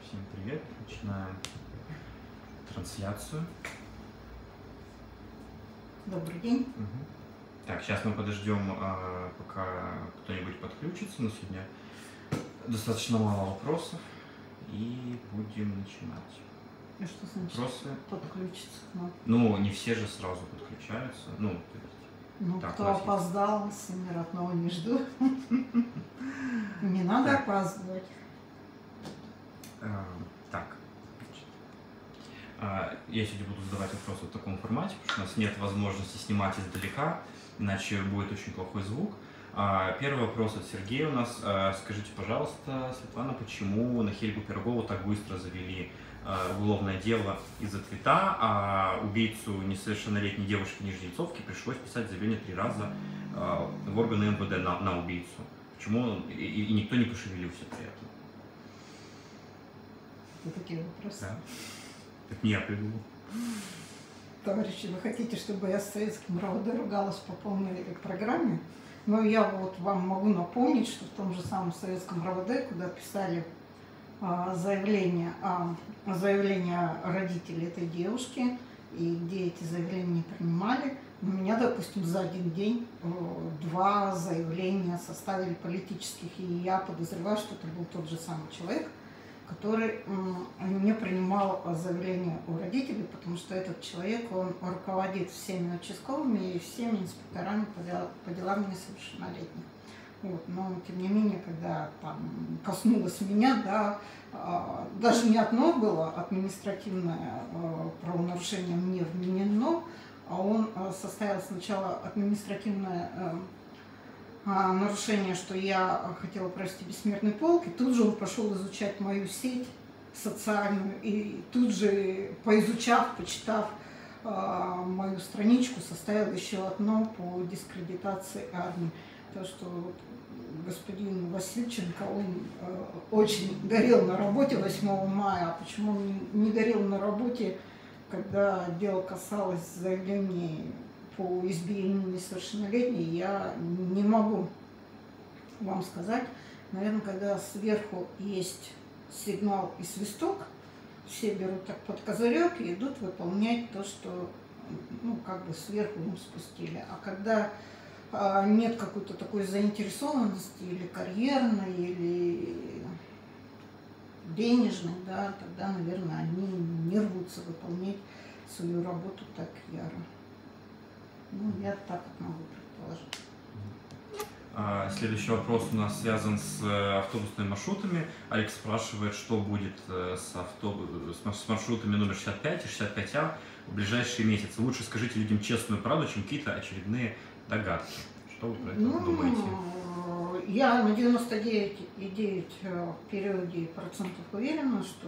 Всем привет! Начинаем трансляцию. Добрый день. Так, сейчас мы подождем, пока кто-нибудь подключится. Но сегодня достаточно мало вопросов. И будем начинать. И что значит вопросы подключиться к нам? Ну, не все же сразу подключаются. Ну, то есть, Ну, так, кто опоздал, сына родного не жду. Не надо опаздывать. Так. Я сегодня буду задавать вопросы в таком формате, потому что у нас нет возможности снимать издалека, иначе будет очень плохой звук. Первый вопрос от Сергея у нас. Скажите, пожалуйста, Светлана, почему на Хельгу Пирогову так быстро завели уголовное дело из-за твита, а убийцу несовершеннолетней девушки Нижнеельцовки пришлось писать заявление 3 раза в органы МВД на убийцу? Почему и никто не пошевелился при этом? Вот такие вопросы. Да. Это не я придумал. Товарищи, вы хотите, чтобы я с советским РОВД ругалась по полной программе? Но я вот вам могу напомнить, что в том же самом советском РОВД, куда писали заявления родителей этой девушки, и где эти заявления не принимали, у меня, допустим, за один день 2 заявления составили политических, и я подозреваю, что это был тот же самый человек, который не принимал заявления у родителей, потому что этот человек, он руководит всеми участковыми и всеми инспекторами по делам несовершеннолетних. Вот. Но, тем не менее, когда там коснулось меня, да, даже не одно было административное правонарушение мне вменено, а он составил сначала административное нарушение, что я хотела провести бессмертный полк, и тут же он пошел изучать мою сеть социальную, и тут же, поизучав, почитав мою страничку, составил еще одно по дискредитации армии. То, что господин Васильченко, он очень горел на работе 8 мая, а почему он не горел на работе, когда дело касалось заявлений по избиению несовершеннолетней, я не могу вам сказать. Наверное, когда сверху есть сигнал и свисток, все берут так под козырек и идут выполнять то, что, ну, как бы сверху им спустили. А когда нет какой-то такой заинтересованности или карьерной, или денежной, да, тогда, наверное, они не рвутся выполнять свою работу так яро. Ну, я так могу предположить. Следующий вопрос у нас связан с автобусными маршрутами. Алекс спрашивает, что будет с маршрутами номер 65 и 65А в ближайшие месяцы. Лучше скажите людям честную правду, чем какие-то очередные догадки. Что вы про это думаете? Я на 99,9 периоде процентов уверена, что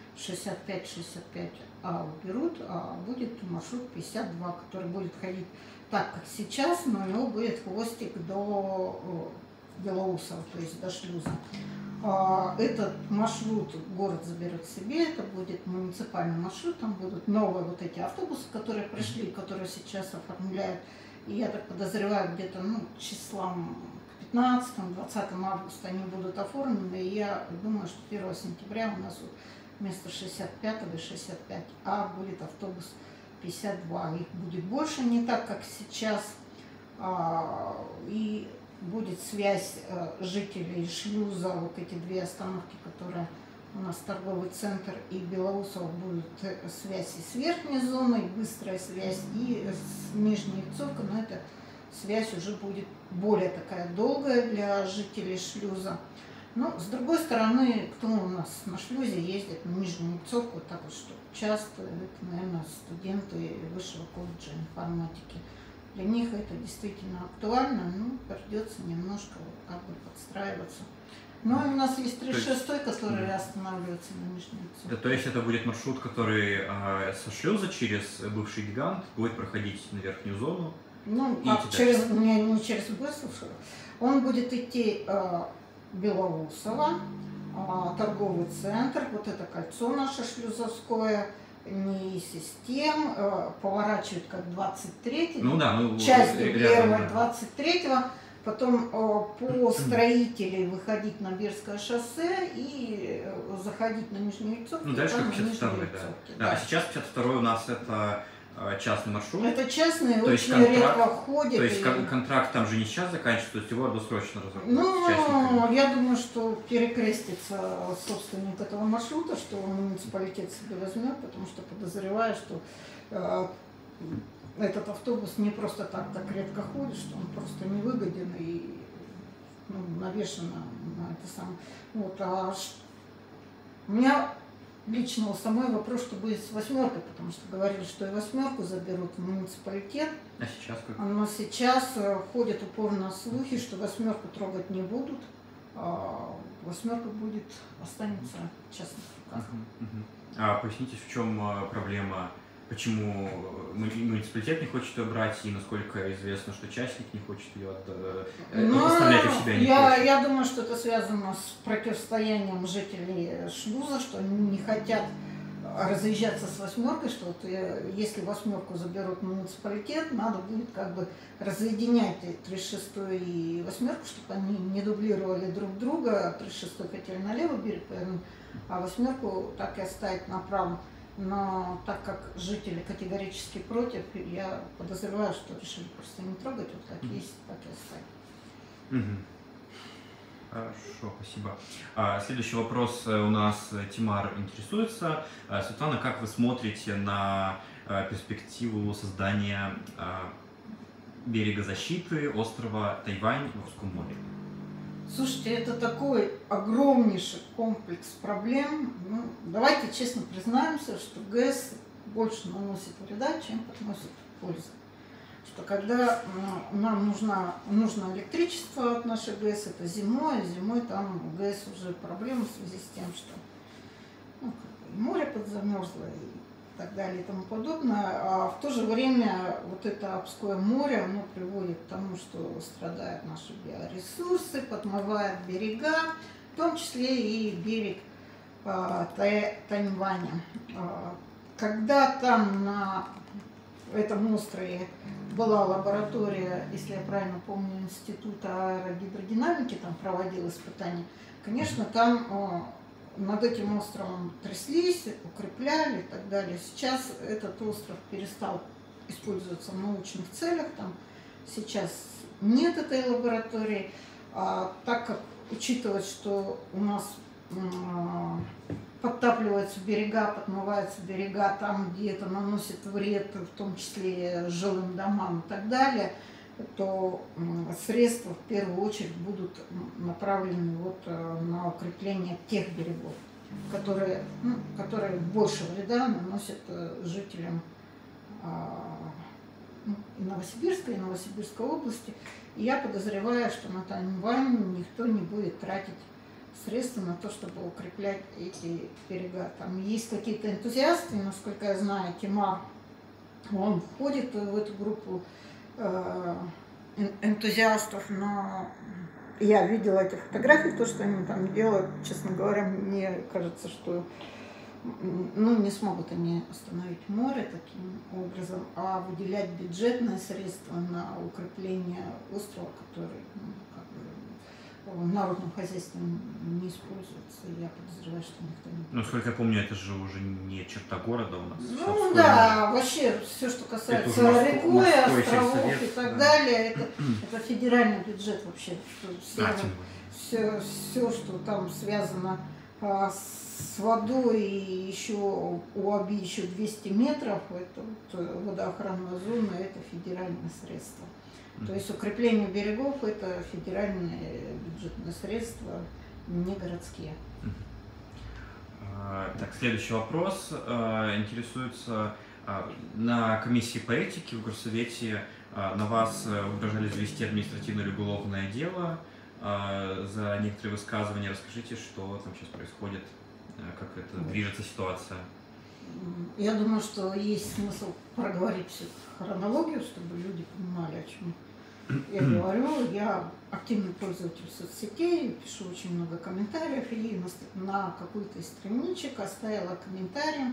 65-65А уберут, а будет маршрут 52, который будет ходить так, как сейчас, но у него будет хвостик до Белоусова, то есть до шлюза. Этот маршрут город заберет себе, это будет муниципальный маршрут, там будут новые вот эти автобусы, которые пришли, которые сейчас оформляют. И я так подозреваю, где-то числом 15-20 августа они будут оформлены, и я думаю, что 1 сентября у нас вот вместо 65 и 65А будет автобус 52. Их будет больше, не так, как сейчас. И будет связь жителей шлюза, вот эти 2 остановки, которые у нас торговый центр и Белоусово, будет связь и с верхней зоной, быстрая связь, и с Нижнеельцовкой, но эта связь уже будет более такая долгая для жителей шлюза. Но, с другой стороны, кто у нас на шлюзе ездит на Нижнеельцовку, так вот, что часто, это, наверное, студенты высшего колледжа информатики. Для них это действительно актуально, но придется немножко как бы подстраиваться. Но у нас есть 36-й, который останавливается на Нижнеельцовке. То есть это будет маршрут, который со шлюза через бывший гигант будет проходить на верхнюю зону? Ну, не через Быстров, он будет идти Белоусово, торговый центр, вот это кольцо наше шлюзовское, не систем, поворачивает как 23-й, ну да, часть первой, да. 23-го, потом по строителей выходить на Бердское шоссе и заходить на Нижнюю Рубцовку. Ну, дальше как 52-й, да. А сейчас 52-й у нас это частный маршрут. Это частный, то очень контракт, редко ходит. То есть контракт там же не сейчас заканчивается, то есть его досрочно разорвут. Ну, я думаю, что перекрестится собственник этого маршрута, что муниципалитет себе возьмет, потому что подозреваю, что этот автобус не просто так редко ходит, что он просто невыгоден и навешен на это самое. Вот, у меня лично у самой вопрос, что будет с восьмеркой, потому что говорили, что и восьмерку заберут в муниципалитет. А сейчас как? Но сейчас ходят упорно слухи, что восьмерку трогать не будут, а восьмерка останется в частных руках. А поясните, в чем проблема? Почему муниципалитет не хочет ее брать, и насколько известно, что частник не хочет ее оставлять у себя не хочет? Я думаю, что это связано с противостоянием жителей Шлюза, что они не хотят разъезжаться с восьмеркой, что вот, если восьмерку заберут в муниципалитет, надо будет как бы разъединять 36-й и восьмерку, чтобы они не дублировали друг друга. 36-й хотели на левый берег повернуть, а восьмерку так и оставить на правом. Но так как жители категорически против, я подозреваю, что решили просто не трогать, вот как есть, так и оставить. Хорошо, спасибо. Следующий вопрос у нас Тимар интересуется. Светлана, как вы смотрите на перспективу создания берега защиты острова Тайвань в Русском море? Слушайте, это такой огромнейший комплекс проблем. Ну, давайте честно признаемся, что ГЭС больше наносит вреда, чем приносит пользы. Что когда нам нужно электричество от нашей ГЭС, это зимой, а зимой там у ГЭС уже проблемы в связи с тем, что море подзамерзло и так далее и тому подобное. А в то же время вот это Обское море, оно приводит к тому, что страдают наши биоресурсы, подмывает берега, в том числе и берег Тайваня. Когда там на этом острове была лаборатория, если я правильно помню, Института аэрогидродинамики, там проводил испытания, конечно, там над этим островом тряслись, укрепляли и так далее. Сейчас этот остров перестал использоваться в научных целях, там сейчас нет этой лаборатории, так как учитывать, что у нас подтапливаются берега, подмываются берега там, где это наносит вред, в том числе жилым домам и так далее, то средства в первую очередь будут направлены вот на укрепление тех берегов, которые больше вреда наносят жителям и Новосибирска, и Новосибирской области. И я подозреваю, что на Тайвань никто не будет тратить средства на то, чтобы укреплять эти берега. Там есть какие-то энтузиасты, насколько я знаю, Тимар, он входит в эту группу энтузиастов, но я видела эти фотографии, то, что они там делают, честно говоря, мне кажется, что не смогут они остановить море таким образом, а выделять бюджетные средства на укрепление острова, который в народном хозяйстве не используется. Я подозреваю, что никто не будет. Ну, сколько я помню, это же уже не черта города у нас. Ну да, вообще все, что касается реки, островов и так далее, это федеральный бюджет вообще. Все, что там связано с водой, и еще у Оби еще 200 метров, это вот водоохранная зона, это федеральные средства. То есть укрепление берегов – это федеральные бюджетные средства, не городские. Так, следующий вопрос. Интересуется, на комиссии по этике в горсовете на вас угрожали завести административное или уголовное дело за некоторые высказывания. Расскажите, что там сейчас происходит, как это движется ситуация. Я думаю, что есть смысл проговорить всю хронологию, чтобы люди понимали, о чем я говорю. Я активный пользователь соцсетей, пишу очень много комментариев, и на какой-то из страничек оставила комментарий,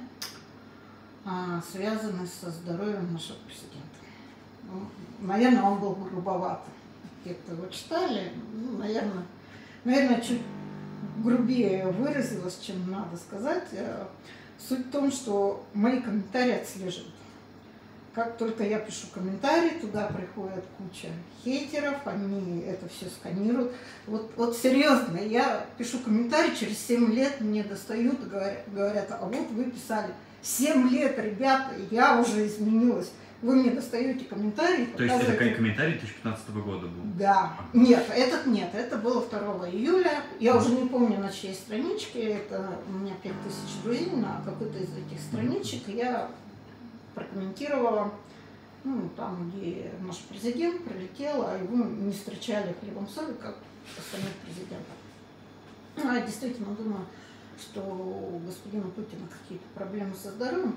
связанный со здоровьем нашего президента. Наверное, он был грубоват. где-то его читали, ну, наверное, чуть грубее выразилась, чем надо сказать. Суть в том, что мои комментарии отслеживают. Как только я пишу комментарий, туда приходит куча хейтеров, они это все сканируют. Вот серьезно, я пишу комментарий, через 7 лет мне достают, говорят, а вот вы писали 7 лет, ребята, я уже изменилась. Вы мне достаете комментарии. То есть это комментарий 2015 года был? Да. Нет, это было 2 июля. Я уже не помню, на чьей страничке. Это у меня 5000 друзей на какой-то из этих страничек. Я прокомментировала, ну, там, где наш президент прилетел, а его не встречали хлебом соли, как остальных президентов. Я действительно думаю, что у господина Путина какие-то проблемы со здоровьем,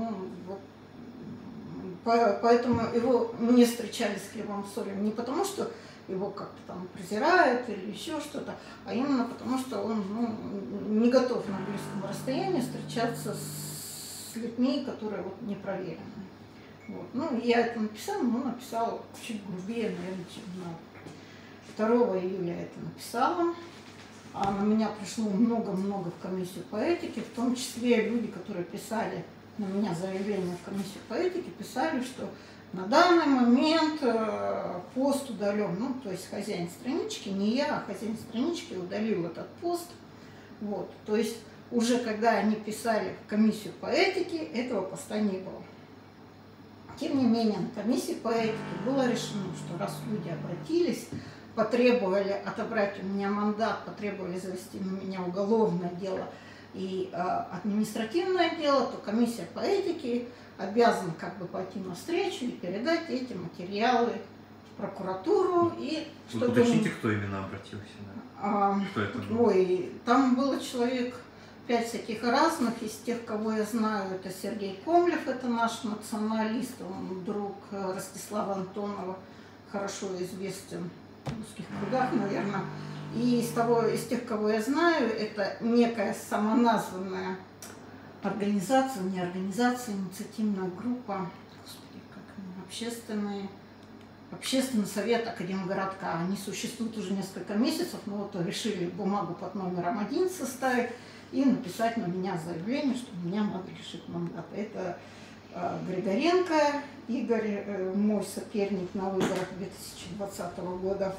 поэтому его не встречали с хлебом соли. Не потому, что его как-то там презирают или еще что-то, а именно потому, что он не готов на близком расстоянии встречаться с людьми, которые вот не проверены. Вот. Ну, я это написала, но написала чуть грубее, наверное, чем на 2 июля я это написала. А на меня пришло много-много в комиссию по этике, в том числе люди, которые писали на меня заявление в комиссию по этике, писали, что на данный момент пост удален. Ну, то есть хозяин странички, не я, а хозяин странички удалил этот пост. Вот. То есть уже когда они писали в комиссию по этике, этого поста не было. Тем не менее, на комиссии по этике было решено, что раз люди обратились, потребовали отобрать у меня мандат, потребовали завести на меня уголовное дело и административное дело, то комиссия по этике обязана как бы пойти навстречу и передать эти материалы в прокуратуру. И чтобы... Уточните, кто именно обратился? Да? Кто это был? Ой, там было человек 5 всяких разных. Из тех, кого я знаю, это Сергей Комлев, это наш националист, он друг Ростислава Антонова, хорошо известен в русских кругах, наверное. И из тех, кого я знаю, это некая самоназванная организация, не организация, инициативная группа, господи, как общественный совет Академгородка. Они существуют уже несколько месяцев, но вот решили бумагу под номером 1 составить и написать на меня заявление, что меня надо лишить мандата. Это Григоренко Игорь, мой соперник на выборах 2020 года.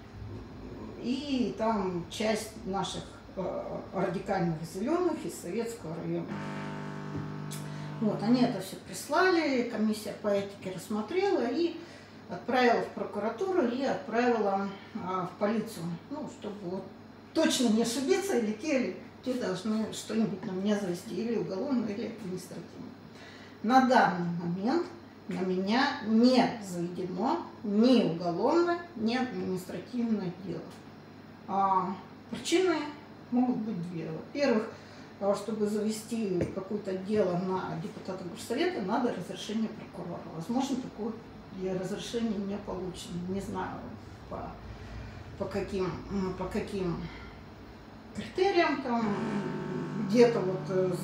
И там часть наших радикальных зеленых из Советского района. Вот, они это все прислали, комиссия по этике рассмотрела и отправила в прокуратуру и отправила в полицию. Ну, чтобы вот точно не ошибиться, или те должны что-нибудь на меня завести, или уголовно, или административно. На данный момент на меня не заведено ни уголовное, ни административное дело. Причины могут быть 2. Во-первых, чтобы завести какое-то дело на депутата горсовета, надо разрешение прокурора. Возможно, такое разрешение не получено. Не знаю, по каким критериям, там где-то вот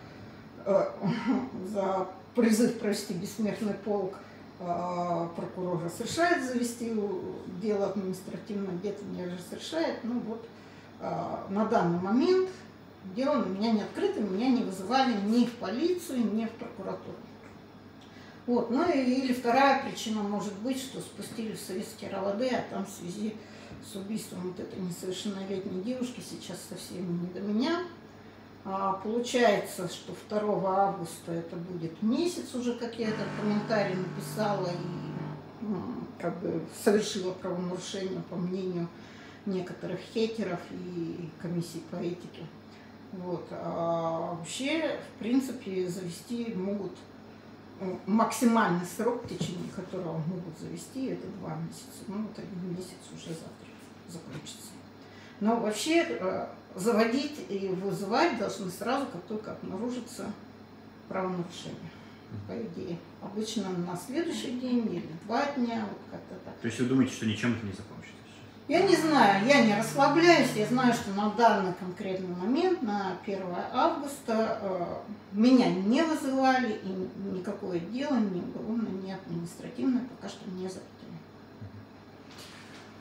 за призыв провести бессмертный полк прокурор разрешает завести дело административное, где-то не разрешает. Ну вот на данный момент дело на меня не открыто, меня не вызывали ни в полицию, ни в прокуратуру. Вот. Ну или вторая причина может быть, что спустили в советский РОВД, а там в связи с убийством вот этой несовершеннолетней девушки сейчас совсем не до меня. Получается, что 2 августа это будет месяц уже, как я этот комментарий написала и как бы совершила правонарушение по мнению некоторых хейтеров и комиссии по этике. Вот. А вообще, в принципе, завести могут максимальный срок, в течение которого могут завести, это 2 месяца. Ну, вот 1 месяц уже завтра закончится. Но вообще заводить и вызывать должны сразу, как только обнаружится правонарушение, по идее. Обычно на следующий день или 2 дня, вот как-то так. То есть вы думаете, что ничем это не закончится сейчас? Я не знаю, я не расслабляюсь, я знаю, что на данный конкретный момент, на 1 августа, меня не вызывали, и никакое дело, ни уголовное, ни административное, пока что не заведено.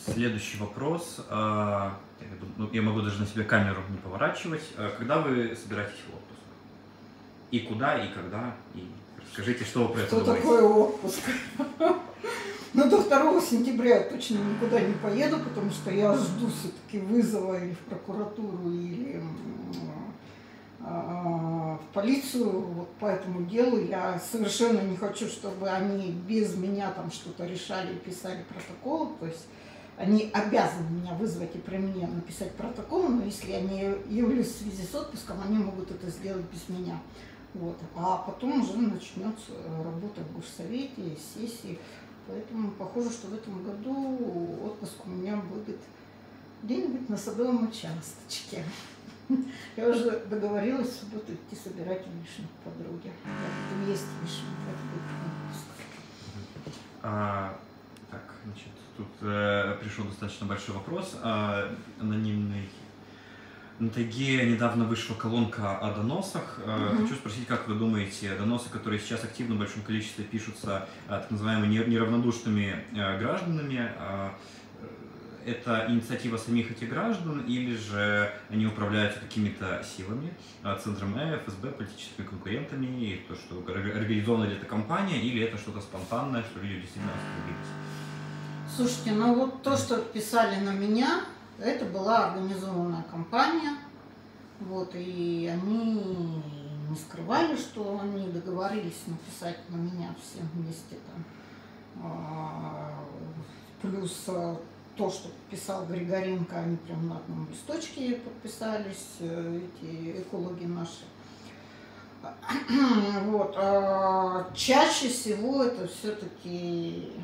Следующий вопрос. Я могу даже на себя камеру не поворачивать. Когда вы собираетесь в отпуск? И куда, и когда? И расскажите, что вы про это Что думаете? такое отпуск? Ну, до 2 сентября я точно никуда не поеду, потому что я жду все-таки вызова или в прокуратуру, или в полицию. Вот по этому делу я совершенно не хочу, чтобы они без меня там что-то решали и писали протоколы. То есть они обязаны меня вызвать и при мне написать протокол, но если я не явлюсь в связи с отпуском, они могут это сделать без меня. Вот. А потом уже начнется работа в горсовете, сессии. Поэтому похоже, что в этом году отпуск у меня будет где-нибудь на садовом участочке. Я уже договорилась в субботу идти собирать вишни к подруге. Я буду есть вишни, это будет отпуск. Так, значит, тут пришел достаточно большой вопрос. Анонимный. На тайге недавно вышла колонка о доносах. Хочу спросить, как вы думаете, доносы, которые сейчас активно в большом количестве пишутся так называемыми неравнодушными гражданами, это инициатива самих этих граждан, или же они управляются какими-то силами, Центром ФСБ, политическими конкурентами, и то, что организована ли эта кампания, или это что-то спонтанное, что люди действительно остановились? Слушайте, ну вот то, что писали на меня, это была организованная кампания, вот, и они не скрывали, что они договорились написать на меня всем вместе там. Плюс то, что писал Григоренко, они прям на одном листочке подписались, эти экологи наши. Вот. Чаще всего это все-таки...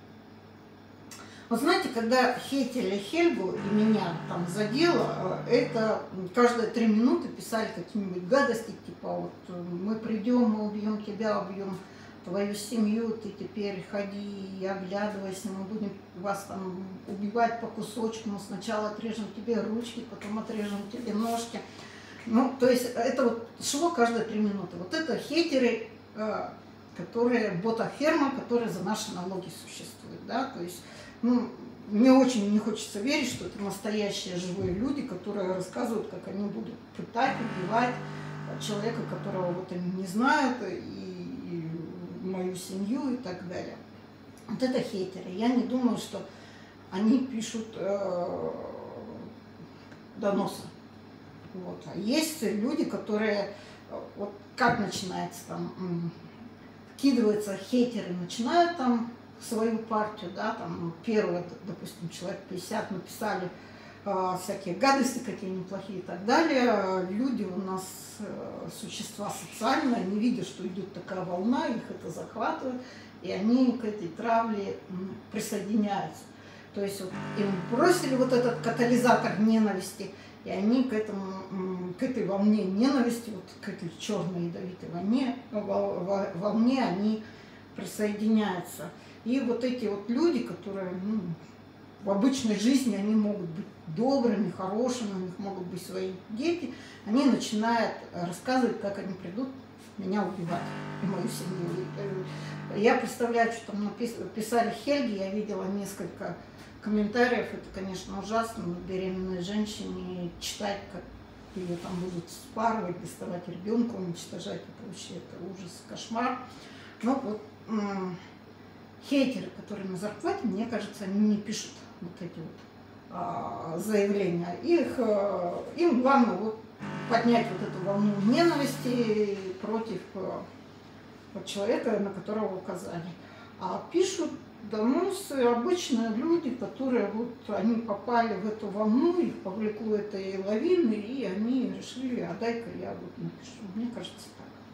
Вы знаете, когда хейтили Хельгу и меня там задело, это каждые 3 минуты писали какие-нибудь гадости, типа вот мы придем, мы убьем тебя, убьем твою семью, ты теперь ходи и оглядывайся, мы будем вас там убивать по кусочкам, мы сначала отрежем тебе ручки, потом отрежем тебе ножки. Ну, то есть это вот шло каждые 3 минуты. Вот это хейтеры, которые, ботаферма, которые за наши налоги существуют, да, то есть, ну, мне очень не хочется верить, что это настоящие живые люди, которые рассказывают, как они будут пытать, убивать человека, которого вот они не знают, и мою семью и так далее. Вот это хейтеры. Я не думаю, что они пишут доносы. Вот. А есть люди, которые, вот как начинается там, вкидываются хейтеры, начинают там свою партию, да, там первые, допустим, человек 50 написали всякие гадости, какие неплохие и так далее. Люди у нас существа социальные, они видят, что идет такая волна, их это захватывает, и они к этой травле присоединяются. То есть вот, им бросили вот этот катализатор ненависти, и они к этой волне ненависти, вот к этой черной ядовитой волне они присоединяются. И вот эти вот люди, которые в обычной жизни, они могут быть добрыми, хорошими, у них могут быть свои дети, они начинают рассказывать, как они придут меня убивать и мою семью. Я представляю, что там писали Хельги, я видела несколько комментариев, это, конечно, ужасно, но беременной женщине читать, как ее там будут спарывать, доставать ребенка, уничтожать и прочее, это ужас, кошмар. Но вот хейтеры, которые на зарплате, мне кажется, они не пишут вот эти вот заявления. Им главное вот поднять вот эту волну ненависти против человека, на которого указали. А пишут доносы обычные люди, которые вот они попали в эту волну, их повлекло этой лавины, и они решили, а дай-ка я вот напишу. Мне кажется,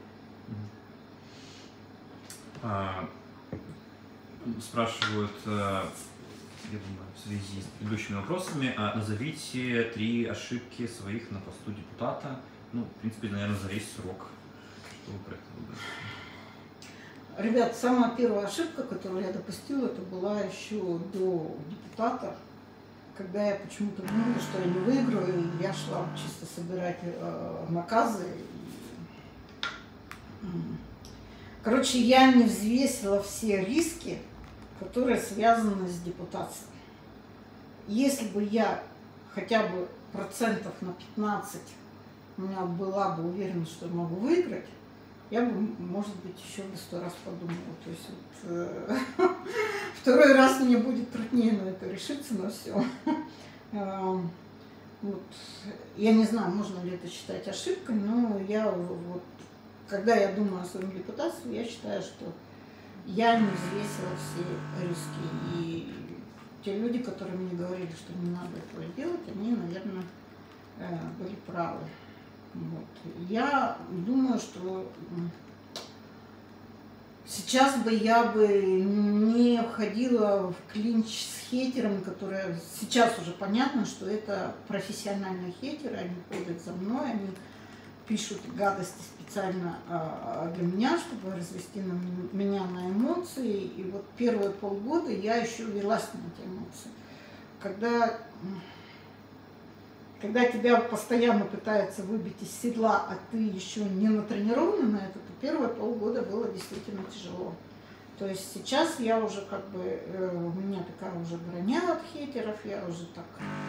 так. Спрашивают, я думаю, в связи с предыдущими вопросами, назовите 3 ошибки своих на посту депутата. Ну, в принципе, наверное, за весь срок. Что вы про это думаете? Ребят, самая первая ошибка, которую я допустила, это была еще до депутата, когда я почему-то думала, что я не выиграю, и я шла чисто собирать наказы. Короче, я не взвесила все риски, которые связаны с депутацией. если бы я хотя бы процентов на 15 у меня была бы уверенность, что я могу выиграть, я бы, может быть, еще бы 100 раз подумала. То есть вот, второй раз мне будет труднее на это решиться, но все. Вот. Я не знаю, можно ли это считать ошибкой, но я вот, когда я думаю о своем депутатстве, я считаю, что я не взвесила все риски. И те люди, которые мне говорили, что не надо этого делать, они, наверное, были правы. Вот. Я думаю, что сейчас бы я бы не входила в клинч с хейтерами, которые сейчас уже понятно, что это профессиональные хейтеры, они ходят за мной, они пишут гадости специально для меня, чтобы развести меня на эмоции. И вот первые полгода я еще велась на эти эмоции. Когда тебя постоянно пытаются выбить из седла, а ты еще не натренирована на это, то первые полгода было действительно тяжело. То есть сейчас я уже как бы, у меня такая уже броня от хейтеров, я уже так,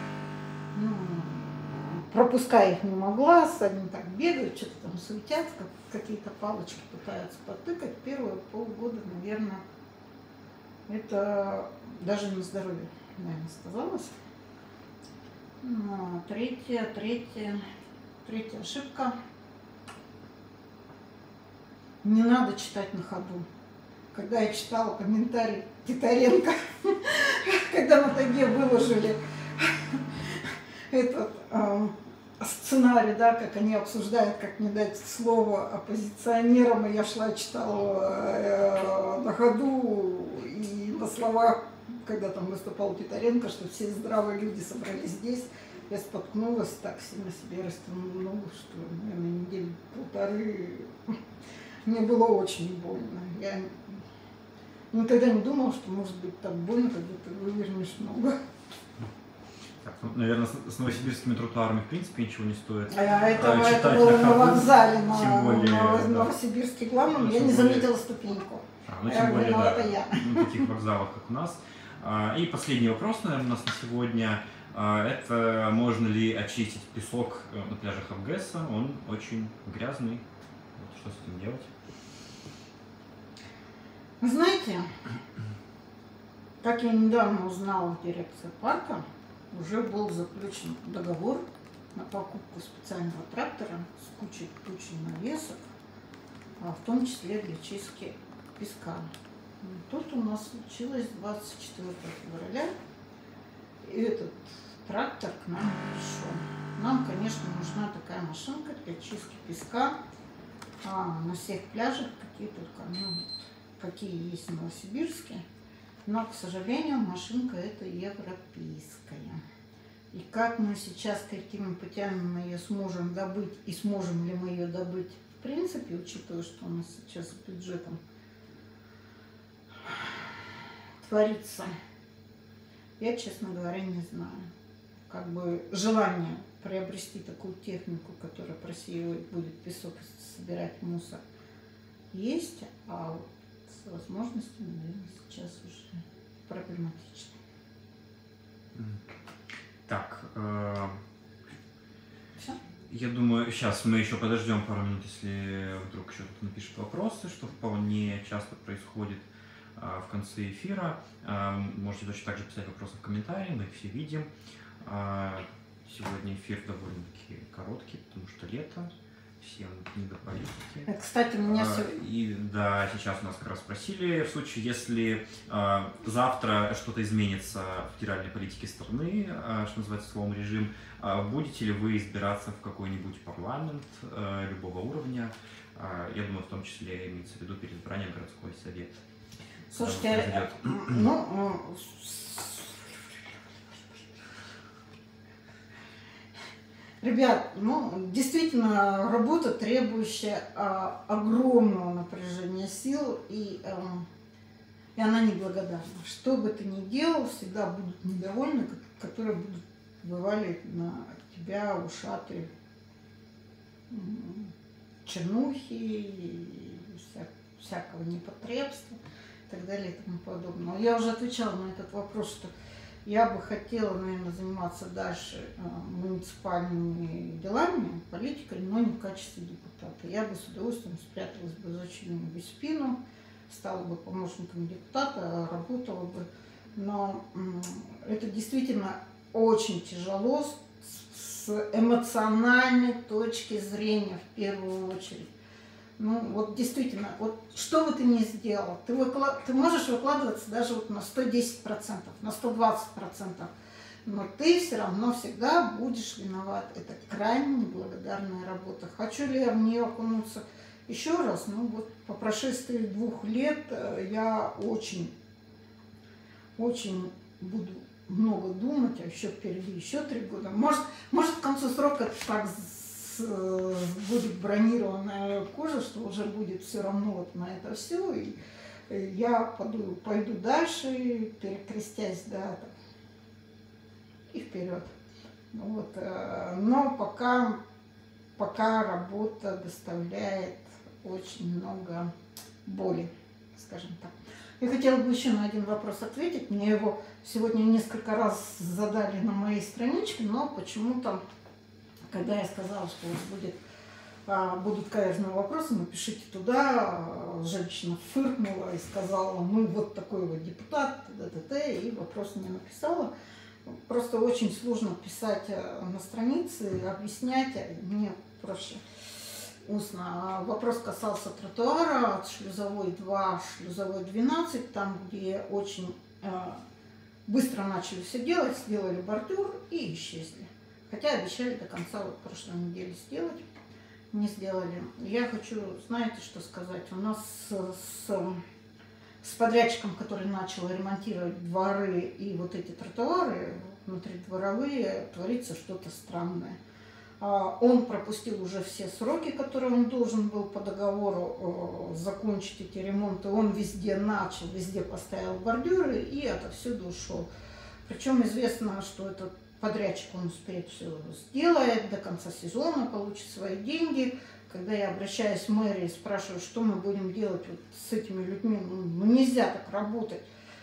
пропускать их не могла, они так бегают, что-то там суетят, какие-то палочки пытаются потыкать. Первые полгода, наверное, это даже на здоровье, наверное, сказалось. Третья ошибка. Не надо читать на ходу. Когда я читала комментарий Титаренко, когда на Тайге выложили этот сценарий, да, как они обсуждают, как не дать слово оппозиционерам, и я шла, читала на ходу и на словах, когда там выступал Титаренко, что все здравые люди собрались здесь, я споткнулась, так сильно себе растянула ногу, что, наверное, недели полторы мне было очень больно. Я никогда не думала, что может быть так больно, когда ты вывернешь ногу. Так, ну, наверное, с новосибирскими тротуарами в принципе ничего не стоит. Это было на вокзале, на Новосибирске главном, я не заметила ступеньку. Тем более, да, на таких вокзалах, как у нас. И последний вопрос, наверное, у нас на сегодня. Это можно ли очистить песок на пляжах Афгэса? Он очень грязный. Вот что с этим делать? Вы знаете, как я недавно узнала в дирекции парка, уже был заключен договор на покупку специального трактора с кучей навесок, в том числе для чистки песка. Тут у нас случилось 24 февраля, и этот трактор к нам не пришел. Нам, конечно, нужна такая машинка для чистки песка на всех пляжах, какие есть в Новосибирске. Но, к сожалению, машинка эта европейская. И как мы сейчас, какими путями мы ее сможем добыть, и сможем ли мы ее добыть в принципе, учитывая, что у нас сейчас с бюджетом творится, я, честно говоря, не знаю. Как бы желание приобрести такую технику, которая просеивает будет песок и собирать мусор, есть, а вот с возможностью, наверное, сейчас уже проблематично. Так, Все? я думаю, сейчас мы еще подождем пару минут, если вдруг еще кто-то напишет вопросы, что вполне часто происходит в конце эфира. Можете точно так же писать вопросы в комментарии, мы их все видим. Сегодня эфир довольно-таки короткий, потому что лето, всем не до политики. Кстати, меня И да, сейчас у нас как раз спросили, в случае, если завтра что-то изменится в федеральной политике страны, что называется словом режим, будете ли вы избираться в какой-нибудь парламент любого уровня? Я думаю, в том числе имеется в виду переизбрание в городской совет. Слушайте, ребят, действительно, работа, требующая огромного напряжения сил, и она неблагодарна. Что бы ты ни делал, всегда будут недовольны, которые будут вываливать на тебя ушаты чернухи, всякого непотребства и так далее и тому подобное. Я уже отвечала на этот вопрос, что я бы хотела, наверное, заниматься дальше муниципальными делами, политикой, но не в качестве депутата. Я бы с удовольствием спряталась бы за чью-нибудь спину, стала бы помощником депутата, работала бы. Но это действительно очень тяжело с эмоциональной точки зрения в первую очередь. Ну, вот действительно, вот что бы ты ни сделал, ты можешь выкладываться даже вот на 110%, на 120%, но ты все равно всегда будешь виноват. Это крайне неблагодарная работа. Хочу ли я в нее окунуться еще раз? Ну, вот по прошествии 2 лет я очень буду много думать, а еще впереди еще 3 года. Может к концу срока так будет бронированная кожа, что уже будет все равно вот на это все, и я пойду дальше, перекрестясь, да, и вперед. Вот. Но пока работа доставляет очень много боли, скажем так. Я хотела бы еще на один вопрос ответить. Мне его сегодня несколько раз задали на моей страничке, но почему-то, когда я сказала, что будут каверзные вопросы, напишите туда, женщина фыркнула и сказала, ну вот такой вот депутат, и вопрос не написала. Просто очень сложно писать на странице, объяснять, мне проще устно. Вопрос касался тротуара от Шлюзовой 2, Шлюзовой 12, там, где очень быстро начали все делать, сделали бордюр и исчезли. Хотя обещали до конца вот прошлой недели сделать, не сделали. Я хочу, знаете, что сказать? У нас с подрядчиком, который начал ремонтировать дворы и вот эти тротуары внутридворовые, творится что-то странное. Он пропустил уже все сроки, которые он должен был по договору закончить эти ремонты. Он везде начал, везде поставил бордюры и отовсюду ушел. Причем известно, что этот подрядчик, он успеет все сделает, до конца сезона получит свои деньги. Когда я обращаюсь в мэрию и спрашиваю, что мы будем делать вот с этими людьми, ну нельзя так работать.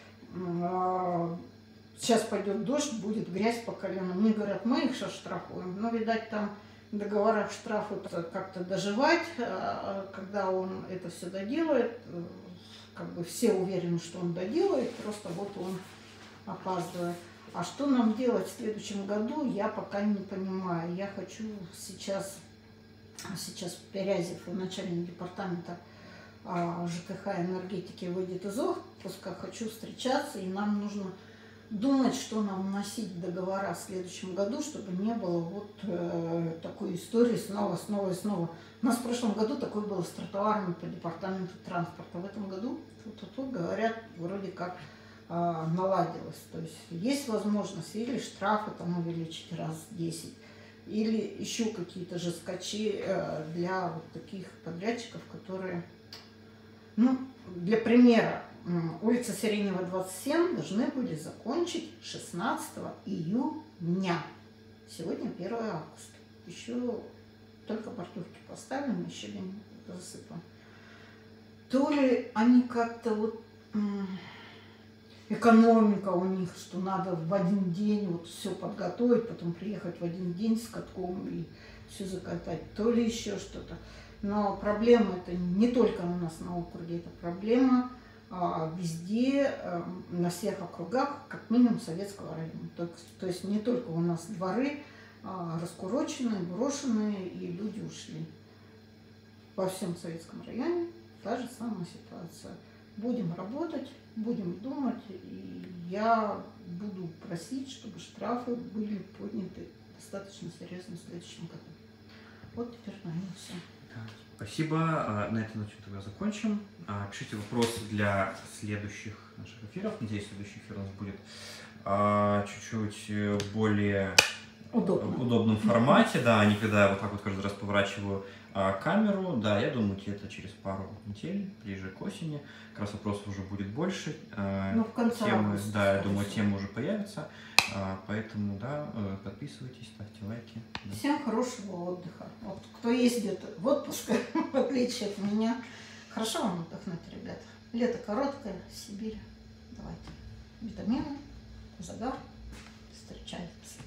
Сейчас пойдет дождь, будет грязь по колено. Мне говорят, мы их оштрафуем. Но, видать, там в договорах штрафы как-то доживать, когда он это все доделает. Как бы все уверены, что он доделает, просто вот он опаздывает. А что нам делать в следующем году, я пока не понимаю. Я хочу сейчас Перязев, начальник департамента ЖКХ и энергетики, выйдет из отпуска, хочу встречаться, и нам нужно думать, что нам вносить в договора в следующем году, чтобы не было вот такой истории снова. У нас в прошлом году такое было с тротуарами по департаменту транспорта. В этом году, говорят, вроде как наладилось. То есть возможность или штрафы там увеличить раз в 10, или еще какие-то жесткачи для вот таких подрядчиков, которые, ну, для примера, улица Сиренева, 27 должны были закончить 16 июня. Сегодня 1 августа. Еще только бордюрки поставлены, еще не засыпан. То ли они как-то вот экономика у них, что надо в один день вот все подготовить, потом приехать в один день с катком и все закатать, то ли еще что-то. Но проблема это не только у нас на округе, это проблема везде, на всех округах, как минимум советского района. То есть не только у нас дворы раскуроченные, брошенные, и люди ушли. Во всем советском районе та же самая ситуация. Будем работать, будем думать, и я буду просить, чтобы штрафы были подняты достаточно серьезно в следующем году. Вот теперь, наверное, все. Спасибо. На этом тогда закончим. Пишите вопросы для следующих наших эфиров. Надеюсь, следующий эфир у нас будет чуть-чуть более удобном формате. Да, не когда я вот так вот каждый раз поворачиваю камеру. Да, я думаю, это через пару недель, ближе к осени. Как раз вопросов уже будет больше. Ну, в конце августа. Да, я думаю, темы уже появятся. Поэтому, да, подписывайтесь, ставьте лайки. Да. Всем хорошего отдыха. Вот кто ездит в отпуск, в отличие от меня, хорошо вам отдохнуть, ребята. Лето короткое, Сибирь. Давайте. Витамины, загар. встречаться.